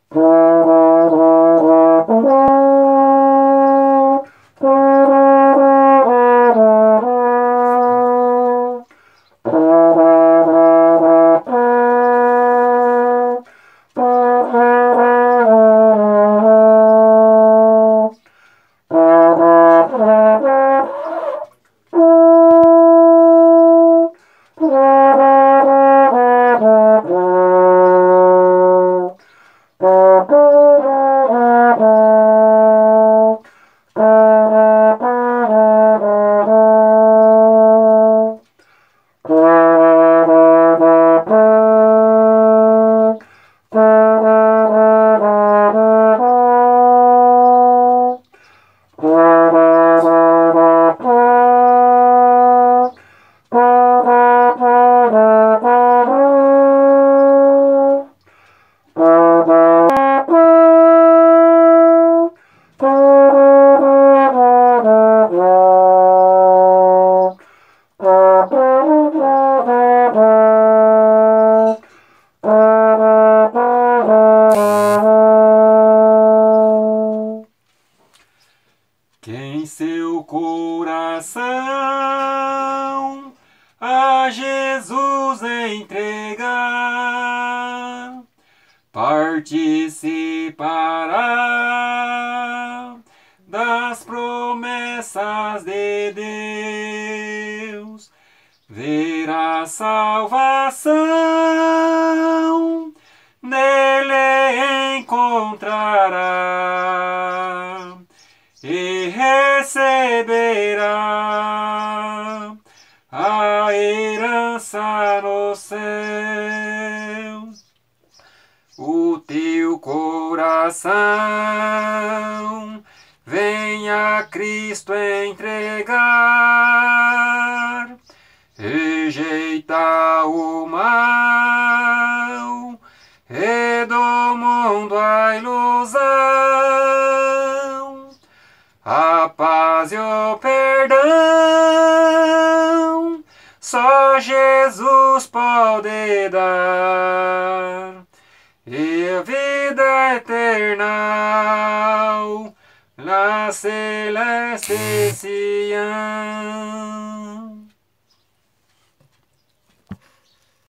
Quem seu coração a Jesus entregar, participará das promessas de Deus, verá salvação, nele encontrará e receberá a herança nos céus. O teu coração venha a Cristo entregar, rejeita o mal e do mundo a ilusão, a paz e o perdão só Jesus pode dar, e a vida eterna na celeste Sião.